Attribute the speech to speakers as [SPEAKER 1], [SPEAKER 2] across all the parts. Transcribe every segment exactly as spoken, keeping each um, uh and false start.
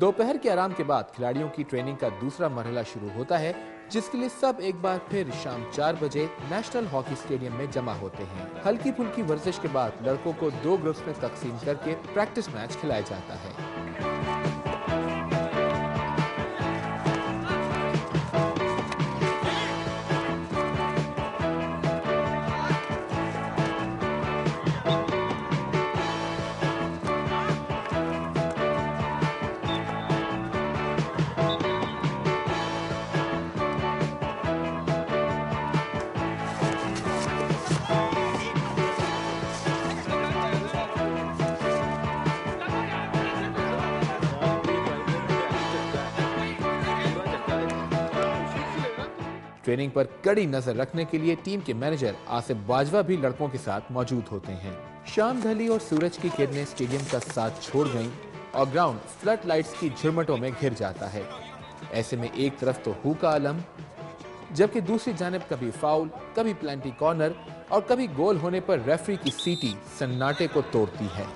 [SPEAKER 1] दोपहर के आराम के बाद खिलाड़ियों की ट्रेनिंग का दूसरा मरहला शुरू होता है, जिसके लिए सब एक बार फिर शाम चार बजे नेशनल हॉकी स्टेडियम में जमा होते हैं। हल्की फुल्की वर्जिश के बाद लड़कों को दो ग्रुप्स में तकसीम करके प्रैक्टिस मैच खिलाया जाता है। ट्रेनिंग पर कड़ी नजर रखने के लिए टीम के मैनेजर आसिफ बाजवा भी लड़कों के साथ मौजूद होते हैं। शाम ढली और सूरज की किरणें स्टेडियम का साथ छोड़ गईं और ग्राउंड फ्लड लाइट्स की झुरमटों में घिर जाता है। ऐसे में एक तरफ तो हू का आलम, जबकि दूसरी जानिब कभी फाउल, कभी प्लेंटी कॉर्नर और कभी गोल होने पर रेफरी की सीटी सन्नाटे को तोड़ती है।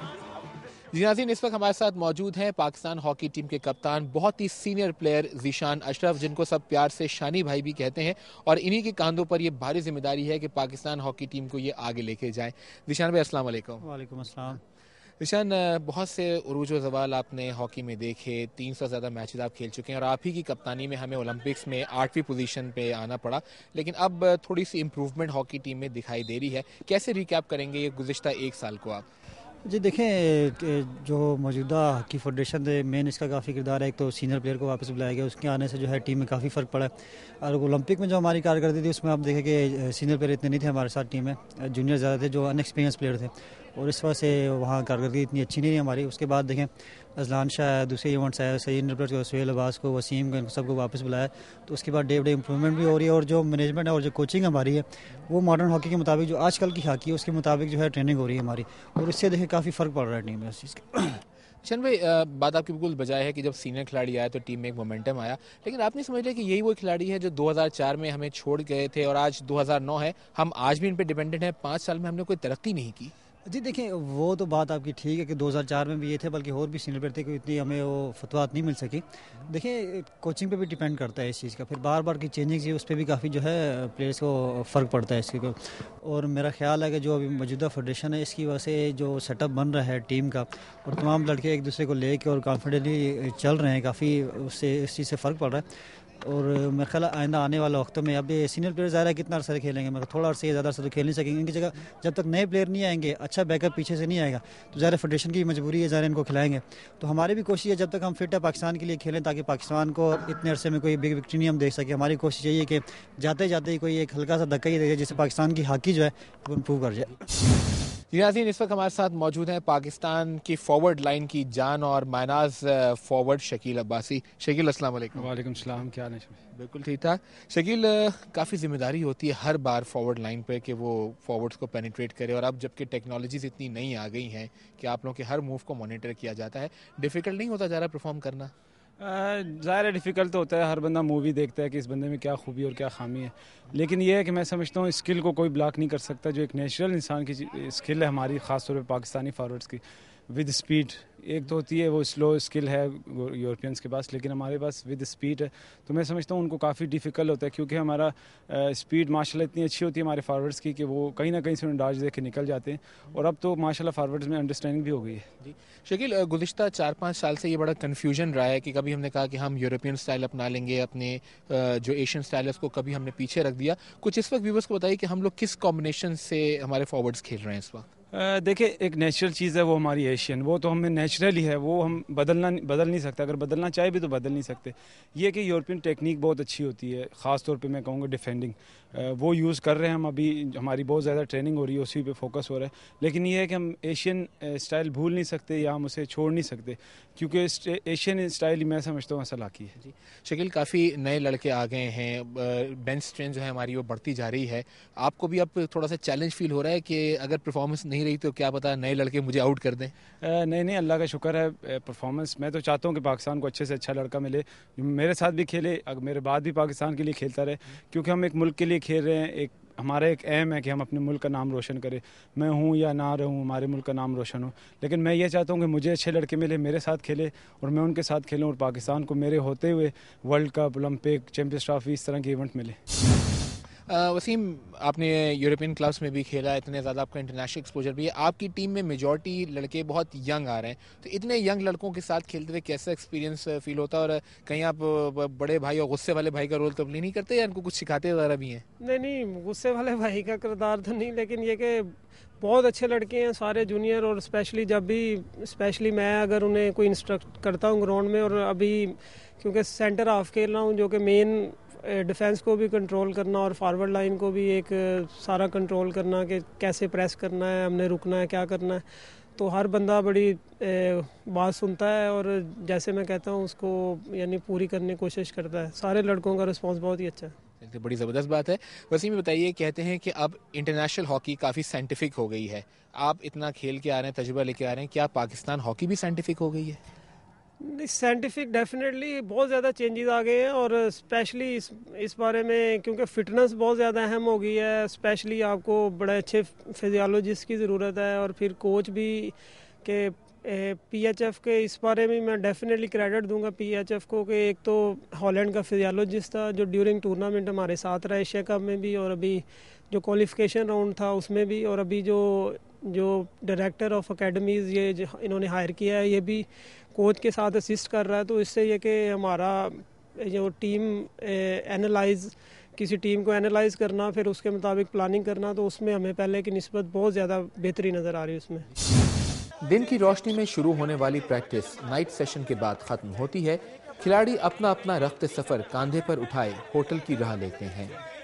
[SPEAKER 1] जी नाज़रीन, इस वक्त हमारे साथ मौजूद हैं पाकिस्तान हॉकी टीम के कप्तान, बहुत ही सीनियर प्लेयर ज़ीशान अशरफ, जिनको सब प्यार से शानी भाई भी कहते हैं, और इन्हीं के कंधों पर ये भारी जिम्मेदारी है कि पाकिस्तान हॉकी टीम को ये आगे लेके जाए। ज़ीशान भाई, अस्सलाम वालेकुम।
[SPEAKER 2] वालेकुम अस्सलाम।
[SPEAKER 1] ज़ीशान, बहुत से उरूज व ज़वाल आपने हॉकी में देखे, तीन सौ ज़्यादा मैचेस आप खेल चुके हैं और आप ही की कप्तानी में हमें ओलंपिक्स में आठवीं पोजीशन पे आना पड़ा, लेकिन अब थोड़ी सी इम्प्रूवमेंट हॉकी टीम में दिखाई दे रही है। कैसे रिकैप करेंगे ये गुज़िश्ता एक साल को आप?
[SPEAKER 2] जी देखें, जो मौजूदा हॉकी फेडरेशन है, मेन इसका काफ़ी किरदार है। एक तो सीनियर प्लेयर को वापस बुलाया गया, उसके आने से जो है टीम में काफ़ी फ़र्क पड़ा है। और ओलंपिक में जो हमारी कारकर्दगी थी उसमें आप देखें कि सीनियर प्लेयर इतने नहीं थे हमारे साथ टीम में, जूनियर ज़्यादा थे जो अनएक्सपीरियंस प्लेयर थे, और इस वजह से वहाँ कारकर्दगी इतनी अच्छी नहीं रही हमारी। उसके बाद देखें अजलान शाह, दूसरे इवेंट्स आए, सीनियर प्लेयर को सुहेल अब्बास को, वसीम को, सबको वापस बुलाया, तो उसके बाद डे डे इंप्रूवमेंट भी हो रही है। और जो मैनेजमेंट है और जो कोचिंग हमारी है वो मॉडर्न हॉकी के मुताबिक, जो आजकल की हॉकी है उसके मुताबिक जो है ट्रेनिंग हो रही है हमारी, और इससे देखें काफ़ी फ़र्क पड़ रहा है टीम में इस चीज़ का।
[SPEAKER 1] शन भाई, बात आपकी बिल्कुल बजाय है कि जब सीनियर खिलाड़ी आया तो टीम में एक मोमेंटम आया, लेकिन आप नहीं समझ रहे कि यही वो खिलाड़ी है जो दो हज़ार चार में हमें छोड़ गए थे और आज दो हज़ार नौ है, हम आज भी इन पे डिपेंडेंट हैं। पाँच साल में हमने कोई तरक्की नहीं की।
[SPEAKER 2] जी देखें, वो तो बात आपकी ठीक है कि दो हज़ार चार में भी ये थे, बल्कि और भी सीनियर प्लेयर थे, कोई इतनी हमें वो फतवात नहीं मिल सकी। देखिए, कोचिंग पे भी डिपेंड करता है इस चीज़ का, फिर बार बार की चेंजिंग है उस पर भी काफ़ी जो है प्लेयर्स को फ़र्क पड़ता है इसके को। और मेरा ख्याल है कि जो अभी मौजूदा फेडरेशन है इसकी वजह से जो सेटअप बन रहा है टीम का, और तमाम लड़के एक दूसरे को ले कर और कॉन्फिडेंटली चल रहे हैं, काफ़ी उससे इस चीज़ से फ़र्क पड़ रहा है। और मेरा ख्याल आइंदा आने वाले वक्तों में अब सीनियर प्लेयर ज़्यादा कितना अर्सा खेलेंगे, मतलब थोड़ा अर्से ज़्यादा अर्सा तो खेल नहीं सकेंगे। इनकी जगह जब तक नए प्लेयर नहीं आएंगे, अच्छा बैकअप पीछे से नहीं आएगा, तो ज़्यादा फेडरेशन की मजबूरी है, ज़्यादा इनको खिलाएंगे। तो हमारी भी कोशिश है जब तक हम फिट है पाकिस्तान के लिए खेलें, ताकि पाकिस्तान को इतने अरसे में कोई बिग विक्ट्री नहीं हम देख सके। हमारी कोशिश यही है कि जाते जाते ही कोई एक हल्का सा धक्का ही दे, जिससे पाकिस्तान की हॉकी जो है वो इम्प्रूव कर जाए।
[SPEAKER 1] जी नाज़रीन, इस वक्त हमारे साथ मौजूद हैं पाकिस्तान की फॉरवर्ड लाइन की जान और मायनाज फॉरवर्ड शकील अब्बासी। शकील, अस्सलाम वालेकुम।
[SPEAKER 3] वालेकुम सलाम, क्या हाल है?
[SPEAKER 1] बिल्कुल ठीक ठाक। शकील, काफ़ी जिम्मेदारी होती है हर बार फॉरवर्ड लाइन पे कि वो फॉरवर्ड्स को पेनिट्रेट करे, और अब जबकि टेक्नोलॉजीज इतनी नई आ गई हैं कि आप लोगों के हर मूव को मॉनिटर किया जाता है, डिफ़िकल्ट नहीं होता जा रहा परफॉर्म करना?
[SPEAKER 3] ज़ाहिर है डिफ़िकल्ट तो होता है, हर बंदा मूवी देखता है कि इस बंदे में क्या खूबी और क्या खामी है, लेकिन ये है कि मैं समझता हूँ स्किल को कोई ब्लॉक नहीं कर सकता। जो एक नेचुरल इंसान की स्किल है हमारी, ख़ास तौर पे पाकिस्तानी फॉरवर्ड्स की, विद स्पीड, एक तो होती है वो स्लो स्किल है यूरोपियंस के पास, लेकिन हमारे पास विद स्पीड है, तो मैं समझता हूँ उनको काफ़ी डिफ़िकल्ट होता है, क्योंकि हमारा स्पीड माशाल्लाह इतनी अच्छी होती है हमारे फॉरवर्ड्स की कि वो कहीं ना कहीं से डॉज दे के निकल जाते हैं, और अब तो माशाल्लाह फॉरवर्ड्स में अंडरस्टैंडिंग भी हो गई है।
[SPEAKER 1] जी शकील, गुज़िश्ता चार पाँच साल से ये बड़ा कन्फ्यूजन रहा है कि कभी हमने कहा कि हम यूरोपियन स्टाइल अपना लेंगे, अपने जो एशियन स्टाइल है उसको कभी हमने पीछे रख दिया। कुछ इस वक्त व्यूअर्स को बताइए कि हम लोग किस कॉम्बिनेशन से हमारे फॉरवर्ड्स खेल रहे हैं इस वक्त?
[SPEAKER 3] देखिए, एक नेचुरल चीज़ है वो हमारी एशियन, वो तो हमें नेचुरल ही है, वो हम बदलना बदल नहीं सकते, अगर बदलना चाहे भी तो बदल नहीं सकते। ये कि यूरोपियन टेक्निक बहुत अच्छी होती है, ख़ास तौर पे मैं कहूँगा डिफेंडिंग, वो यूज़ कर रहे हैं हम, अभी हमारी बहुत ज़्यादा ट्रेनिंग हो रही है, उसी पे फोकस हो रहा है। लेकिन ये है कि हम एशियन स्टाइल भूल नहीं सकते या हम उसे छोड़ नहीं सकते, क्योंकि एशियन स्टाइल ही मैं समझता हूँ असल हॉकी है।
[SPEAKER 1] जी शकील, काफ़ी नए लड़के आ गए हैं, बेंच स्ट्रेंथ जो है हमारी वो बढ़ती जा रही है, आपको भी अब थोड़ा सा चैलेंज फील हो रहा है कि अगर परफॉर्मेंस नहीं नहीं रही तो क्या पता नए लड़के मुझे आउट कर दें।
[SPEAKER 3] नहीं नहीं, अल्लाह का शुक्र है परफॉर्मेंस। मैं तो चाहता हूँ कि पाकिस्तान को अच्छे से अच्छा लड़का मिले, मेरे साथ भी खेले, अगर मेरे बाद भी पाकिस्तान के लिए खेलता रहे, क्योंकि हम एक मुल्क के लिए खेल रहे हैं। एक हमारा एक एम है कि हम अपने मुल्क का नाम रोशन करें। मैं हूँ या ना रहूँ, हमारे मुल्क का नाम रोशन हो। लेकिन मैं ये चाहता हूँ कि मुझे अच्छे लड़के मिले, मेरे साथ खेले और मैं उनके साथ खेलूँ और पाकिस्तान को मेरे होते हुए World Cup, Olympic, Champions Trophy, इस तरह के इवेंट मिले।
[SPEAKER 1] वसीम, आपने यूरोपियन क्लब्स में भी खेला, इतने ज़्यादा आपका इंटरनेशनल एक्सपोजर भी है, आपकी टीम में मेजॉरिटी लड़के बहुत यंग आ रहे हैं, तो इतने यंग लड़कों के साथ खेलते हुए कैसा एक्सपीरियंस फील होता है? और कहीं आप बड़े भाई और गुस्से वाले भाई का रोल तो प्ले नहीं करते या इनको कुछ सिखाते वगैरह भी हैं?
[SPEAKER 4] नहीं नहीं, गुस्से वाले भाई का किरदार तो नहीं, लेकिन ये कि बहुत अच्छे लड़के हैं सारे जूनियर। और स्पेशली जब भी स्पेशली मैं अगर उन्हें कोई इंस्ट्रक्ट करता हूँ ग्राउंड में, और अभी क्योंकि सेंटर हाफ खेल रहा हूँ जो कि मेन डिफेंस को भी कंट्रोल करना और फॉरवर्ड लाइन को भी एक सारा कंट्रोल करना कि कैसे प्रेस करना है, हमने रुकना है, क्या करना है, तो हर बंदा बड़ी बात सुनता है और जैसे मैं कहता हूँ उसको यानी पूरी करने की कोशिश करता है। सारे लड़कों का रिस्पांस बहुत ही अच्छा है।
[SPEAKER 1] तो बड़ी ज़बरदस्त बात है। वसीम बताइए, कहते हैं कि अब इंटरनेशनल हॉकी काफ़ी साइंटिफिक हो गई है, आप इतना खेल के आ रहे हैं, तजुर्बा लेके आ रहे हैं, क्या पाकिस्तान हॉकी भी साइंटिफिक हो गई है?
[SPEAKER 4] साइंटिफिक डेफिनेटली बहुत ज़्यादा चेंजेस आ गए हैं, और स्पेशली इस इस बारे में क्योंकि फ़िटनेस बहुत ज़्यादा अहम हो गई है। स्पेशली आपको बड़े अच्छे फिजियोलॉजिस्ट की ज़रूरत है, और फिर कोच भी के पीएचएफ के इस बारे में मैं डेफिनेटली क्रेडिट दूंगा पीएचएफ को कि एक तो हॉलैंड का फिजियोलॉजिस्ट था जो ड्यूरिंग टूर्नामेंट हमारे साथ रहा एशिया कप में भी, और अभी जो क्वालिफिकेशन राउंड था उसमें भी, और अभी जो जो डायरेक्टर ऑफ अकेडमीज़ ये इन्होंने हायर किया है ये भी कोच के साथ असिस्ट कर रहा है। तो इससे ये कि हमारा जो टीम एनालाइज किसी टीम को एनालाइज करना, फिर उसके मुताबिक प्लानिंग करना, तो उसमें हमें पहले की निस्बत बहुत ज़्यादा बेहतरी नज़र आ रही है उसमें।
[SPEAKER 1] दिन की रोशनी में शुरू होने वाली प्रैक्टिस नाइट सेशन के बाद खत्म होती है। खिलाड़ी अपना अपना रफ्ते सफर कांधे पर उठाए होटल की राह लेते हैं।